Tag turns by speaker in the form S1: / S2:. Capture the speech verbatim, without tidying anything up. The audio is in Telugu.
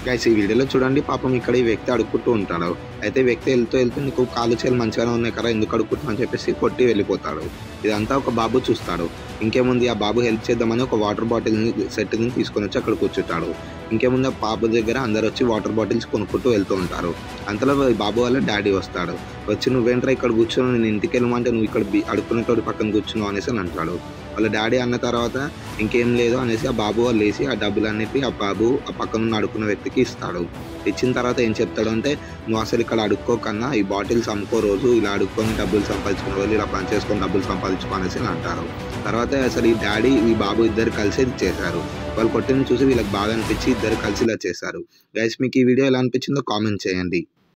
S1: గైస్ ఈ వీడియోలో చూడండి పాపం ఇక్కడ ఈ వ్యక్తి అడుక్కుంటూ ఉంటాడు. అయితే వ్యక్తి వెళ్తూ వెళ్తూ నీకు కాళ్ళు చేతులు మంచిగానే ఉన్నాయి కదా ఎందుకు అడుక్కుంటున్నావు అని చెప్పేసి కొట్టి వెళ్ళిపోతాడు. ఇదంతా ఒక బాబు చూస్తాడు. ఇంకేముంది ఆ బాబు హెల్ప్ చేద్దామని ఒక వాటర్ బాటిల్ని సెట్ని తీసుకొని వచ్చి అక్కడ కూర్చుంటాడు. ఇంకేముంది ఆ బాబు దగ్గర అందరు వచ్చి వాటర్ బాటిల్స్ కొనుక్కుంటూ వెళ్తూ ఉంటారు. అంతలో బాబు వాళ్ళ డాడీ వస్తాడు. వచ్చి నువ్వేంట్రా ఇక్కడ కూర్చున్నావు, నేను ఇంటికి వెళ్ళమంటే నువ్వు ఇక్కడ అడుక్కునేటోడి పక్కన కూర్చున్నావు అనేసి అని అంటాడు. వాళ్ళ డాడీ అన్న తర్వాత ఇంకేం లేదు అనేసి ఆ బాబు వాళ్ళు వేసి ఆ డబ్బులన్నిటి ఆ బాబు ఆ పక్కన అడుక్కున్న వ్యక్తికి ఇస్తాడు. ఇచ్చిన తర్వాత ఏం చెప్తాడు అంటే, నువ్వు అసలు ఇక్కడ అడుక్కోకన్నా ఈ బాటిల్స్ అమ్ముకో, రోజు ఇలా అడుక్కొని డబ్బులు సంపాదించుకునే వాళ్ళు ఇలా పని చేసుకొని డబ్బులు సంపాదించుకో అనేసి అంటారు. తర్వాత అసలు ఈ డాడీ ఈ బాబు ఇద్దరు కలిసి చేశారు. వాళ్ళు కొట్టిన చూసి వీళ్ళకి బాగా అనిపించి ఇద్దరు కలిసి ఇలా చేశారు. గైస్ మీకు ఈ వీడియో ఎలా అనిపించిందో కామెంట్ చేయండి.